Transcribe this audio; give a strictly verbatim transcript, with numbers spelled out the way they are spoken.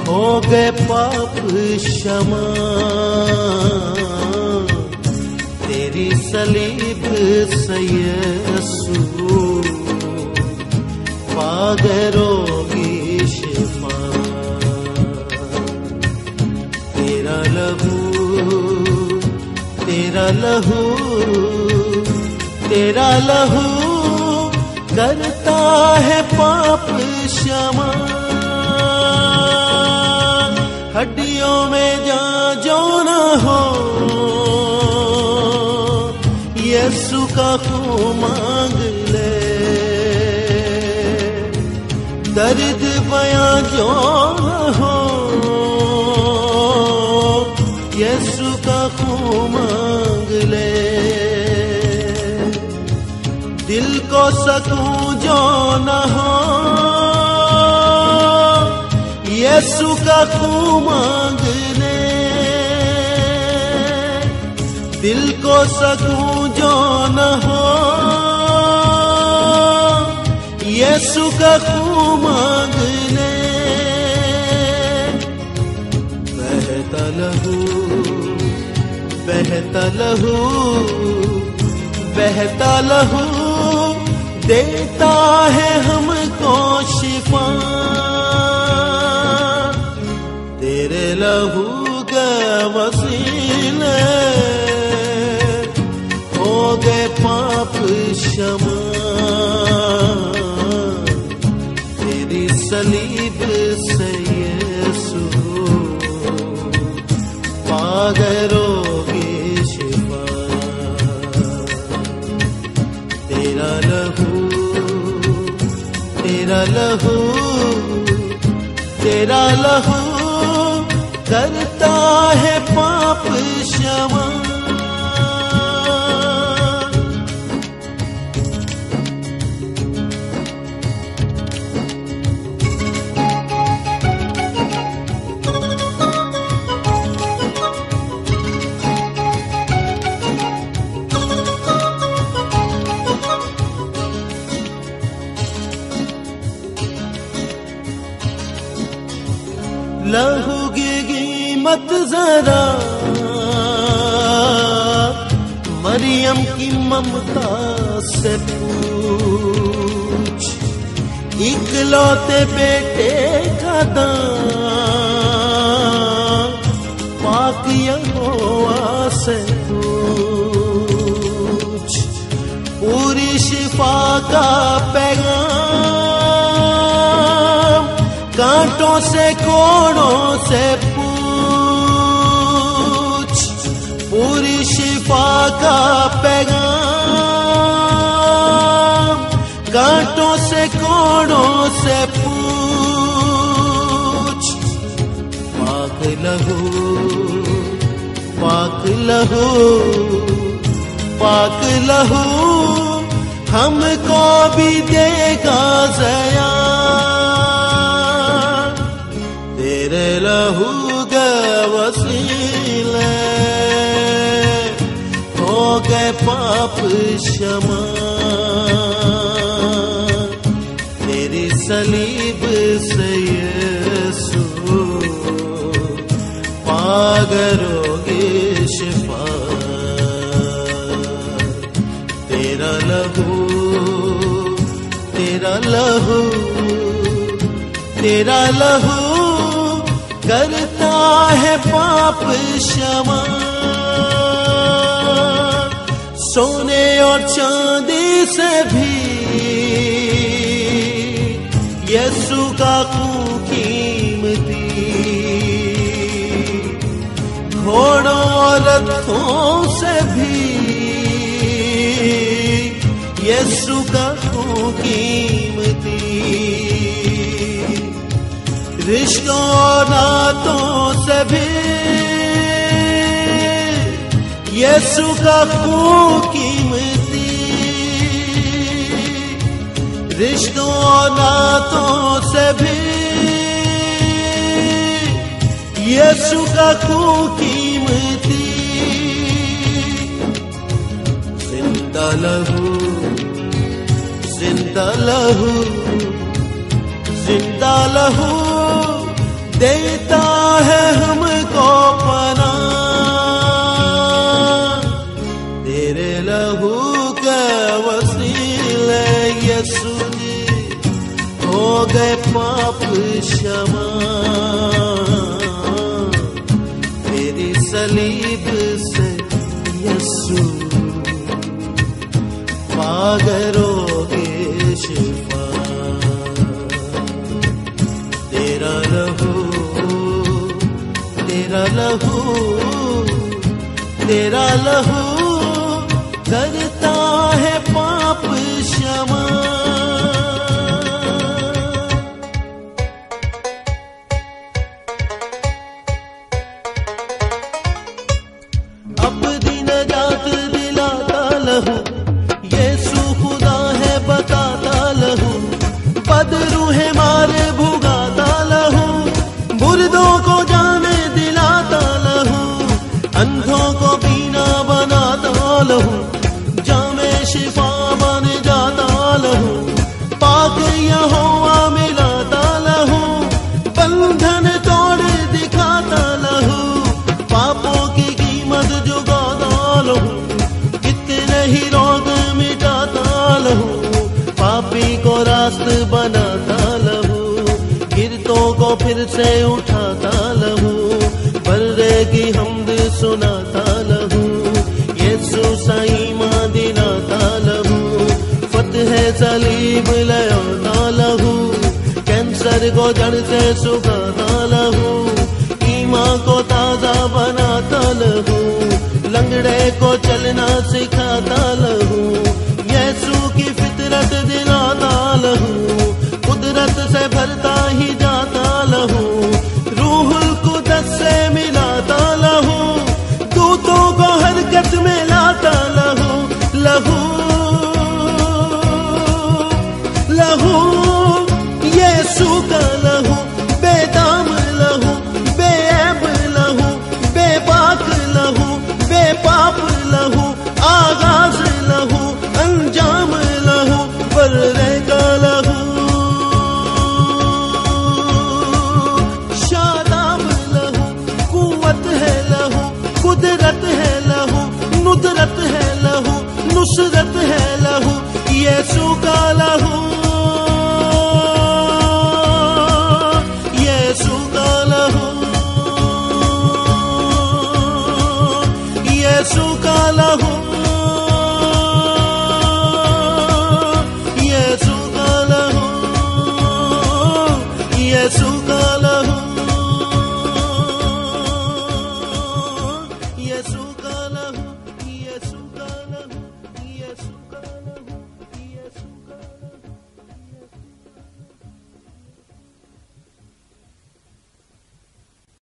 हो गए पाप क्षमा, तेरी सलीब से यीशु पा गए रोगी शिफा। तेरा लहू तेरा लहू तेरा लहू करता है पाप क्षमा। हड्डियों में जा जो न हो, यीशु का खून मांग ले। दर्द बयां जो न हो, यीशु का खून मांग ले। दिल को सकून जो न हो, यीशु का खून मांग ले। दिल को सकून जो न हो, यीशु का खून मांग ले। बहता लहू बहता लहू बहता लहू देता है हमको शिफा। तेरे लहू के वसीले हो गए पाप क्षमा। तेरी सलीब से यीशु पा गए रोगी शिफा। तेरा लहू तेरा लहू तेरा लहू करता है पाप क्षमा। लहू की कीमत जरा मरियम की ममता से पूछ। इकलौते बेटे का दान पाक यहोवा से पूछ। पूरी शिफा का पैगाम कांटों से कोड़ों से पूछ। पूरी शिफा का पैगाम कांटों से कोड़ों से पूछ। पाक लहू पाक लहू पाक लहू हमको भी देगा जया। तेरे लहू के वसीले हो गए पाप क्षमा। तेरी सलीब से यीशु पा गए रोगी शिफा। तेरा लहू तेरा लहू तेरा लहू करता है पाप क्षमा। सोने और चांदी से भी यीशु का खून कीमती। घोड़ों और रथों से भी यीशु का खून कीमती। रिश्तों और नातों से भी यीशु का खून कीमती। रिश्तों और नातों से भी यीशु का खून कीमती। जिंदा लहू जिंदा लहू जिंदा लहू दे सलीब से यीशु पागरोगे शिफा। तेरा लहू तेरा लहू तेरा लहू करता है पाप क्षमा। अपनी नजात दिलाता लहू, यीशु खुदा है बताता लहू। बदरू है मारे भुगाता लहू, मुर्दों को जाने दिलाता लहू। अंधों को बीना बनाता लहू, जामे शिफा बन जाता लहू। पाक यहोवा मिलाता लहू, बंधन तोड़ दिखाता लहू। पापों की कीमत चुकाता लहू, कितने ही रोग मिटाता लहू। पापी को रास्त बनाता लहू, गिरतों को फिर से उठाता लहू। बर्रे की हमद सुनाता लहू, यीशु साईं मां दिलाता लहू। फतेह सलीब लयाता लहू, कैंसर को जड़ से सुखाता लहू। ईमान को ताजा बनाता लहू, लंगड़े को चलना सिखाता लहू। यीशु की फितरत दिलाता लहू, कुदरत से भरता ही जाता लहू। रूहुल कुदस से मिलाता लहू, दूतों को हरकत में लाता लहू। लहू लहू यीशु का लहू, बेदाम लहू, बेऐब लहू, बेबाक लहू, बेपाप लहू। आगाज लहू, अंजाम लहू, बर्रे का लहू। शादाब लहू, कुव्वत है लहू, कुदरत है लहू, नुदरत है लहू, नुसरत है लहू। यीशु का लहू